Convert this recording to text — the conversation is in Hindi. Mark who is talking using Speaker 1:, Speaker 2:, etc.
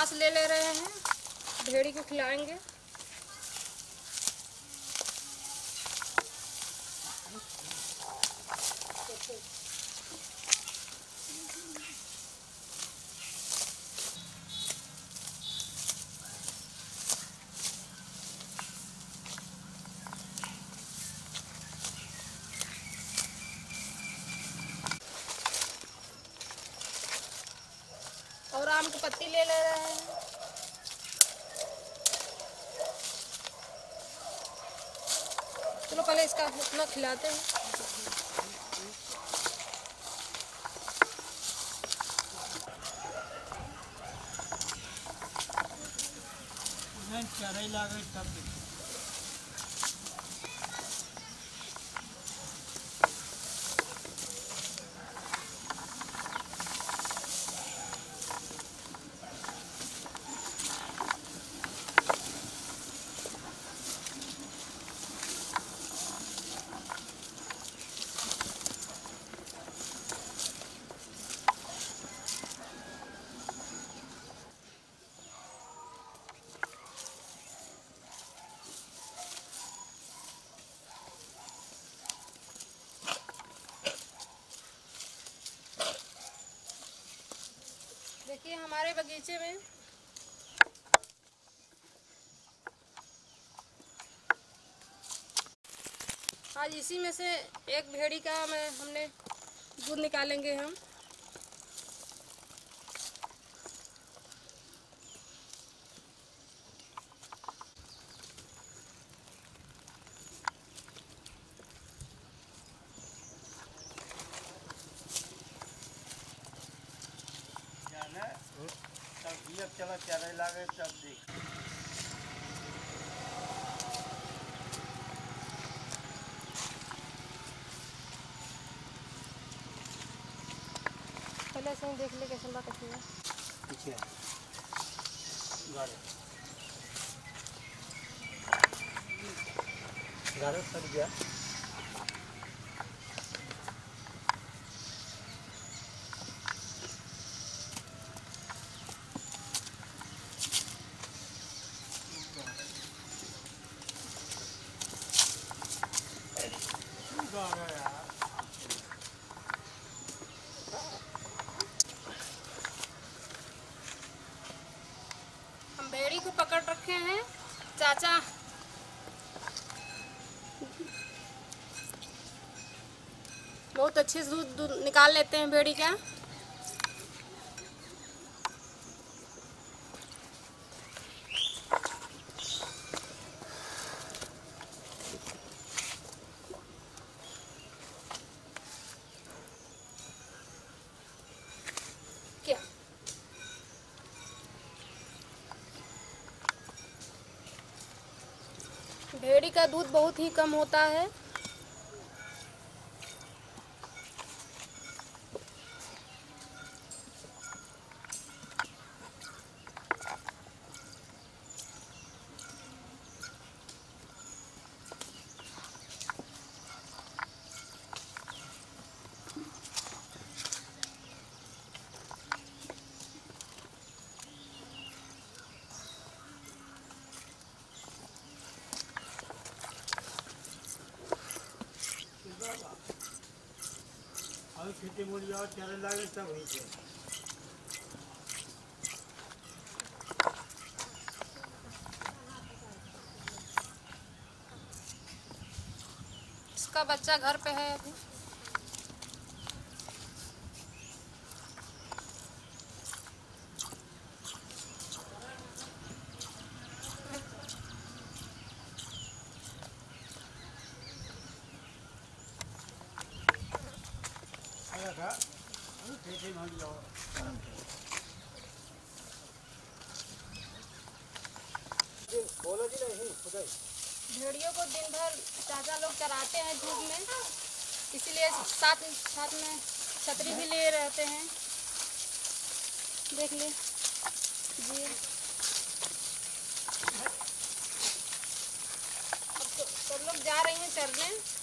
Speaker 1: घास ले रहे हैं, भेड़ी को खिलाएंगे। और आम की पत्ती ले रहे हैं। चलो पहले इसका उतना खिलाते हैं।
Speaker 2: चारा ही लागे तब
Speaker 1: देखिए हमारे बगीचे में आज इसी में से एक भेड़ी का हमने दूध निकालेंगे हम।
Speaker 2: तब चला चारा लागे तब देख।
Speaker 1: पहले से ही देख ले कैसे बात है।
Speaker 2: पीछे गाड़ी गाड़ी सर गया।
Speaker 1: हम भेड़ी को पकड़ रखे हैं। चाचा बहुत अच्छे से दूध निकाल लेते हैं भेड़ी का। क्या भेड़ी का दूध बहुत ही कम होता है।
Speaker 2: और खेती मुड़ी और चारा लागे तब वहीं से
Speaker 1: इसका बच्चा घर पे है अभी।
Speaker 2: बोलो जी नहीं
Speaker 1: भेड़ियों को दिन भर चाचा लोग चराते हैं धूप में, इसीलिए साथ में छतरी भी ले रहते हैं। देख ले जी। अब तो सब लोग जा रही हैं चरने।